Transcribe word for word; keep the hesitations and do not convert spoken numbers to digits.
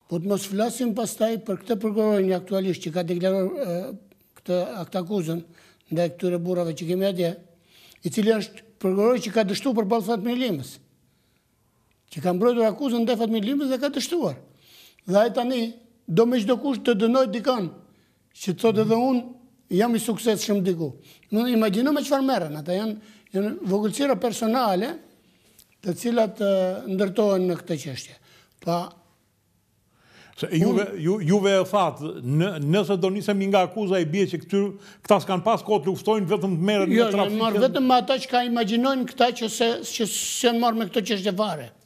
Po të mos flasim pastaj për këtë prokurorin aktualisht që ka deklaruar këtë akt akuzën ndaj këtyre burrave që kemi atje, i cili është prokurori që ka dështuar përballë Fatmir Limës, që ka mbrojtur akuzën ndaj Fatmir Limës dhe ka dështuar. Dhe ai tani do me çdo kusht të dënoj dikon që thotë edhe unë jam i suksesshëm diku. Në imagjino me çfarë merren, ata janë janë vogëlsira personale të cilat ndërtohen në këtë çështje. Pa Se juve, ju, juve e thatë, në, nëse do nisemi nga akuza i bie që këtyr, këta s'kan pas kohë të luftojnë, vetëm të merren jo, me trafikën. Jo, marrë vetëm ata që ka imagjinojnë këta që se që s'janë marrë me këto çështje fare.